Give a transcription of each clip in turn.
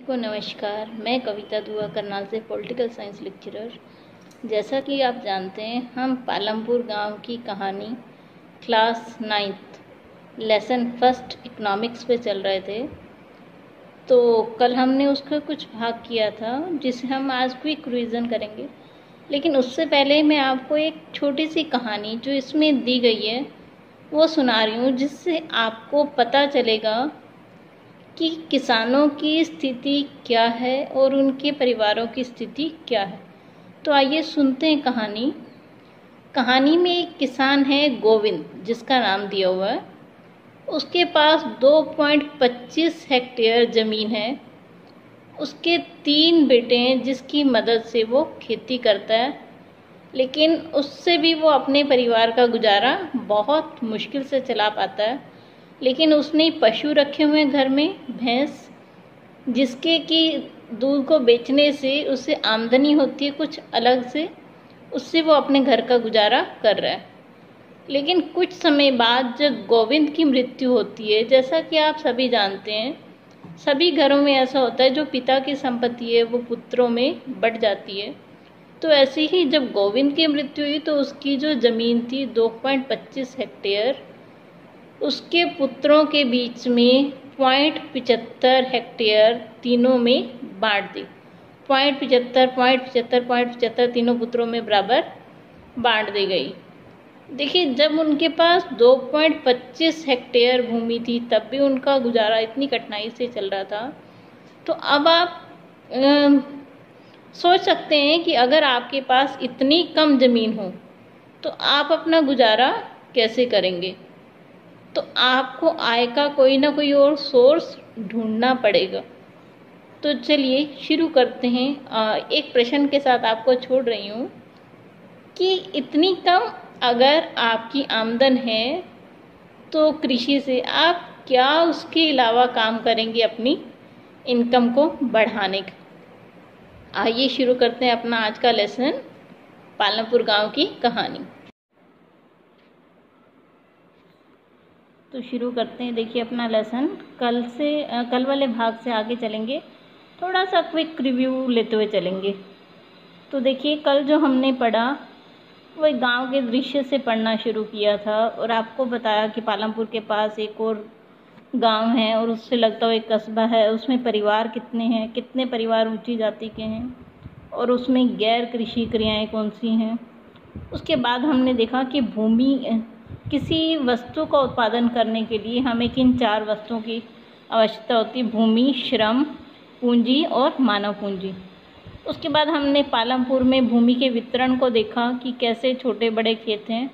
को नमस्कार। मैं कविता दुआ करनाल से पॉलिटिकल साइंस लेक्चरर। जैसा कि आप जानते हैं, हम पालमपुर गांव की कहानी class 9th lesson first economics पे चल रहे थे। तो कल हमने उसका कुछ भाग किया था जिसे हम आज क्विक रिवीजन करेंगे। लेकिन उससे पहले मैं आपको एक छोटी सी कहानी जो इसमें दी गई है वो सुना रही हूँ, जिससे आपको पता चलेगा कि किसानों की स्थिति क्या है और उनके परिवारों की स्थिति क्या है। तो आइए सुनते हैं कहानी। कहानी में एक किसान है गोविंद, जिसका नाम दिया हुआ है। उसके पास 2.25 हेक्टेयर ज़मीन है। उसके 3 बेटे हैं जिसकी मदद से वो खेती करता है, लेकिन उससे भी वो अपने परिवार का गुजारा बहुत मुश्किल से चला पाता है। लेकिन उसने पशु रखे हुए हैं घर में, भैंस, जिसके कि दूध को बेचने से उसे आमदनी होती है कुछ अलग से, उससे वो अपने घर का गुजारा कर रहा है। लेकिन कुछ समय बाद जब गोविंद की मृत्यु होती है, जैसा कि आप सभी जानते हैं, सभी घरों में ऐसा होता है, जो पिता की संपत्ति है वो पुत्रों में बंट जाती है। तो ऐसे ही जब गोविंद की मृत्यु हुई तो उसकी जो ज़मीन थी 2.25 हेक्टेयर, उसके पुत्रों के बीच में 0.75 हेक्टेयर तीनों में बांट दी। 0.75 तीनों पुत्रों में बराबर बांट दी गई। देखिए, जब उनके पास 2.25 हेक्टेयर भूमि थी तब भी उनका गुजारा इतनी कठिनाई से चल रहा था। तो अब आप सोच सकते हैं कि अगर आपके पास इतनी कम ज़मीन हो तो आप अपना गुजारा कैसे करेंगे। तो आपको आय का कोई ना कोई और सोर्स ढूंढना पड़ेगा। तो चलिए शुरू करते हैं। एक प्रश्न के साथ आपको छोड़ रही हूँ कि इतनी कम अगर आपकी आमदन है तो कृषि से आप क्या उसके अलावा काम करेंगे अपनी इनकम को बढ़ाने का। आइए शुरू करते हैं अपना आज का लेसन, पालमपुर गांव की कहानी। तो शुरू करते हैं। देखिए अपना लेसन कल वाले भाग से आगे चलेंगे, थोड़ा सा क्विक रिव्यू लेते हुए चलेंगे। तो देखिए, कल जो हमने पढ़ा वो एक गांव के दृश्य से पढ़ना शुरू किया था और आपको बताया कि पालमपुर के पास एक और गांव है और उससे लगता हुआ एक कस्बा है। उसमें परिवार कितने हैं, कितने परिवार ऊंची जाति के हैं और उसमें गैर कृषि क्रियाएँ कौन सी हैं। उसके बाद हमने देखा कि किसी वस्तु का उत्पादन करने के लिए हमें किन 4 वस्तुओं की आवश्यकता होती है: भूमि, श्रम, पूंजी और मानव पूंजी। उसके बाद हमने पालमपुर में भूमि के वितरण को देखा कि कैसे छोटे बड़े खेत हैं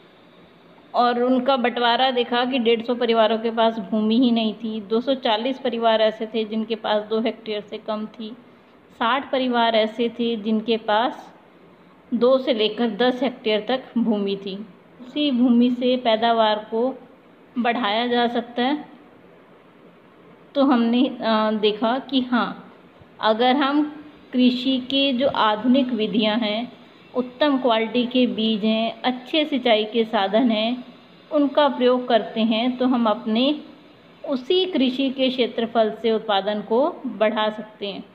और उनका बंटवारा देखा कि 150 परिवारों के पास भूमि ही नहीं थी। 240 परिवार ऐसे थे जिनके पास 2 हेक्टेयर से कम थी। 60 परिवार ऐसे थे जिनके पास 2 से लेकर 10 हेक्टेयर तक भूमि थी। उसी भूमि से पैदावार को बढ़ाया जा सकता है। तो हमने देखा कि हाँ, अगर हम कृषि के जो आधुनिक विधियां हैं, उत्तम क्वालिटी के बीज हैं, अच्छे सिंचाई के साधन हैं, उनका प्रयोग करते हैं तो हम अपने उसी कृषि के क्षेत्रफल से उत्पादन को बढ़ा सकते हैं।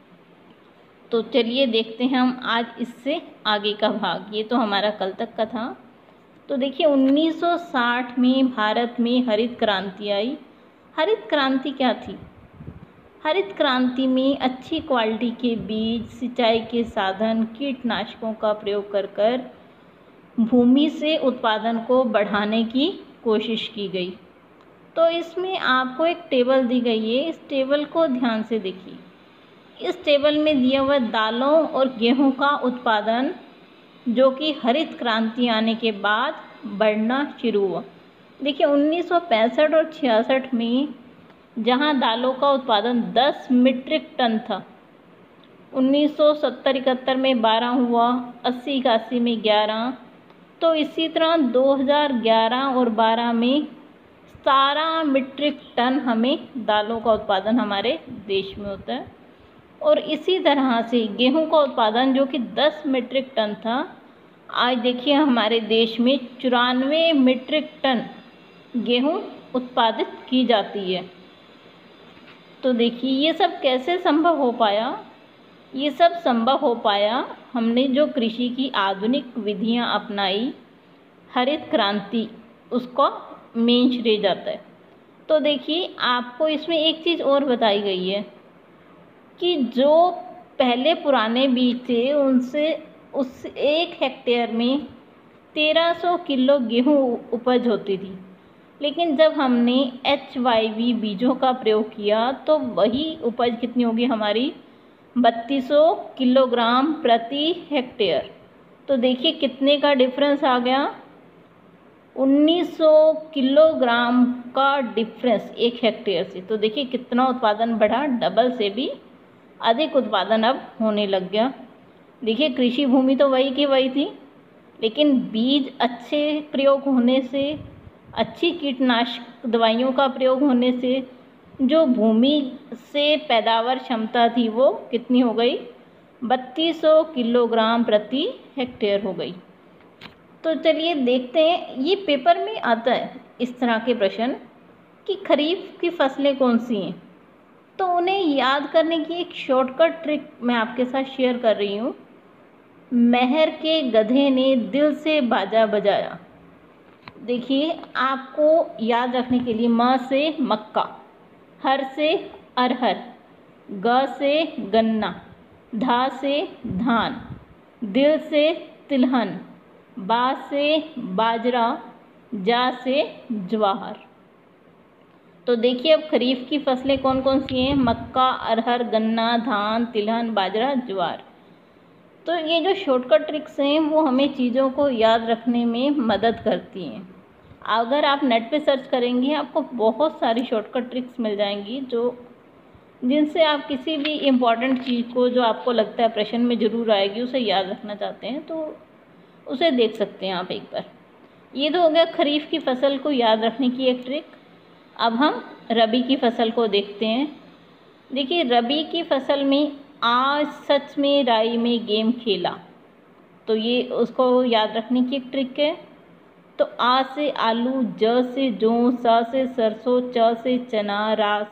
तो चलिए देखते हैं हम आज इससे आगे का भाग। ये तो हमारा कल तक का था। तो देखिए 1960 में भारत में हरित क्रांति आई। हरित क्रांति क्या थी? हरित क्रांति में अच्छी क्वालिटी के बीज, सिंचाई के साधन, कीटनाशकों का प्रयोग कर भूमि से उत्पादन को बढ़ाने की कोशिश की गई। तो इसमें आपको एक टेबल दी गई है, इस टेबल को ध्यान से देखिए। इस टेबल में दिया हुआ दालों और गेहूं का उत्पादन जो कि हरित क्रांति आने के बाद बढ़ना शुरू हुआ। देखिए 1965 और 66 में जहां दालों का उत्पादन 10 मीट्रिक टन था, 1970-71 में 12 हुआ, 80-81 में 11, तो इसी तरह 2011 और 12 में 17 मीट्रिक टन हमें दालों का उत्पादन हमारे देश में होता है। और इसी तरह से गेहूं का उत्पादन जो कि 10 मीट्रिक टन था, आज देखिए हमारे देश में 94 मीट्रिक टन गेहूं उत्पादित की जाती है। तो देखिए ये सब कैसे संभव हो पाया। ये सब संभव हो पाया हमने जो कृषि की आधुनिक विधियां अपनाई, हरित क्रांति, उसका मेन श्रेय जाता है। तो देखिए आपको इसमें एक चीज़ और बताई गई है कि जो पहले पुराने बीज थे उनसे उस 1 हेक्टेयर में 1300 किलो गेहूँ उपज होती थी, लेकिन जब हमने HYV बीजों का प्रयोग किया तो वही उपज कितनी होगी हमारी, 3200 किलोग्राम प्रति हेक्टेयर। तो देखिए कितने का डिफरेंस आ गया, 1900 किलोग्राम का डिफरेंस 1 हेक्टेयर से। तो देखिए कितना उत्पादन बढ़ा, डबल से भी अधिक उत्पादन अब होने लग गया। देखिए कृषि भूमि तो वही की वही थी, लेकिन बीज अच्छे प्रयोग होने से, अच्छी कीटनाशक दवाइयों का प्रयोग होने से जो भूमि से पैदावार क्षमता थी वो कितनी हो गई, 3200 किलोग्राम प्रति हेक्टेयर हो गई। तो चलिए देखते हैं, ये पेपर में आता है इस तरह के प्रश्न कि खरीफ की फसलें कौन सी हैं। तो उन्हें याद करने की एक शॉर्टकट ट्रिक मैं आपके साथ शेयर कर रही हूँ। महर के गधे ने दिल से बाजा बजाया। देखिए आपको याद रखने के लिए म से मक्का, हर से अरहर, ग से गन्ना, धा से धान, दिल से तिलहन, बा से बाजरा, जा से ज्वार। तो देखिए अब खरीफ की फसलें कौन कौन सी हैं, मक्का, अरहर, गन्ना, धान, तिलहन, बाजरा, ज्वार। तो ये जो शॉर्टकट ट्रिक्स हैं वो हमें चीज़ों को याद रखने में मदद करती हैं। अगर आप नेट पे सर्च करेंगे आपको बहुत सारी शॉर्टकट ट्रिक्स मिल जाएंगी जिनसे आप किसी भी इम्पॉर्टेंट चीज़ को जो आपको लगता है प्रश्न में ज़रूर आएगी उसे याद रखना चाहते हैं तो उसे देख सकते हैं आप एक बार। ये तो हो गया खरीफ की फसल को याद रखने की एक ट्रिक। अब हम रबी की फसल को देखते हैं। देखिए रबी की फसल में आज सच में राई में गेम खेला, तो ये उसको याद रखने की एक ट्रिक है। तो आ से आलू, ज से जौ, सा से सरसों, च से चना,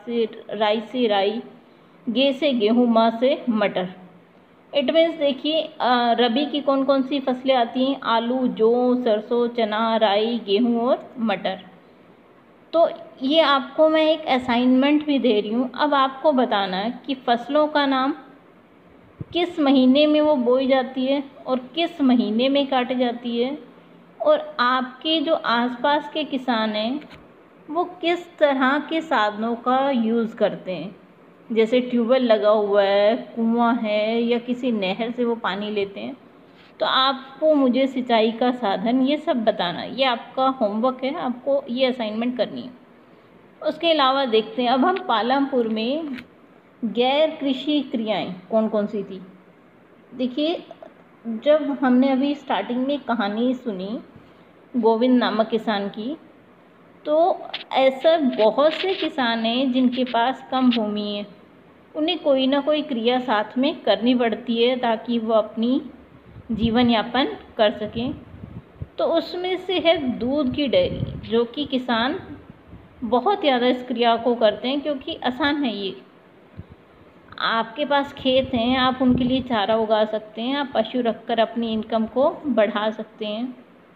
राई से राई, गे से गेहूँ, म से मटर। इट मीन्स देखिए रबी की कौन कौन सी फसलें आती हैं, आलू, जौ, सरसों, चना, राई, गेहूँ और मटर। तो ये आपको मैं एक असाइनमेंट भी दे रही हूँ। अब आपको बताना है कि फसलों का नाम किस महीने में वो बोई जाती है और किस महीने में काटी जाती है, और आपके जो आसपास के किसान हैं वो किस तरह के साधनों का यूज़ करते हैं। जैसे ट्यूबवेल लगा हुआ है, कुआं है, या किसी नहर से वो पानी लेते हैं। तो आपको मुझे सिंचाई का साधन ये सब बताना, ये आपका होमवर्क है, आपको ये असाइनमेंट करनी है। उसके अलावा देखते हैं अब हम पालमपुर में गैर कृषि क्रियाएं कौन कौन सी थी। देखिए जब हमने अभी स्टार्टिंग में कहानी सुनी गोविंद नामक किसान की, तो ऐसा बहुत से किसान हैं जिनके पास कम भूमि है, उन्हें कोई ना कोई क्रिया साथ में करनी पड़ती है ताकि वो अपनी जीवन यापन कर सकें। तो उसमें से है दूध की डेयरी, जो कि किसान बहुत ज़्यादा इस क्रिया को करते हैं क्योंकि आसान है। ये आपके पास खेत हैं, आप उनके लिए चारा उगा सकते हैं, आप पशु रखकर अपनी इनकम को बढ़ा सकते हैं।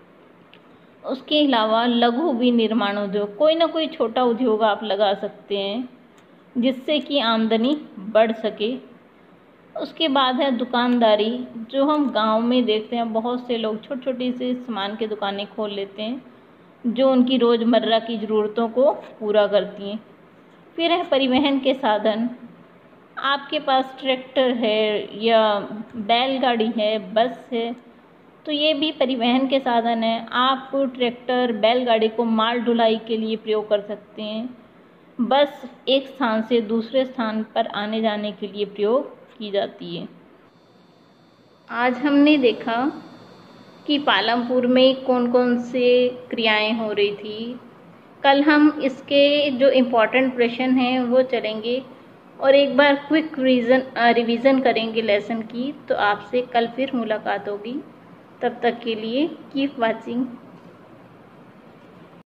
उसके अलावा लघु विनिर्माण उद्योग, कोई ना कोई छोटा उद्योग आप लगा सकते हैं जिससे कि आमदनी बढ़ सके। उसके बाद है दुकानदारी, जो हम गांव में देखते हैं बहुत से लोग छोटी छोटी सी सामान की दुकानें खोल लेते हैं जो उनकी रोज़मर्रा की ज़रूरतों को पूरा करती हैं। फिर है परिवहन के साधन, आपके पास ट्रैक्टर है या बैलगाड़ी है, बस है, तो ये भी परिवहन के साधन है। आप ट्रैक्टर बैलगाड़ी को माल ढुलाई के लिए प्रयोग कर सकते हैं, बस एक स्थान से दूसरे स्थान पर आने जाने के लिए प्रयोग की जाती है। आज हमने देखा कि पालमपुर में कौन कौन से क्रियाएं हो रही थी। कल हम इसके जो इम्पोर्टेंट प्रश्न हैं वो चलेंगे और एक बार क्विक रिवीजन करेंगे लेसन की। तो आपसे कल फिर मुलाकात होगी, तब तक के लिए कीप वॉचिंग।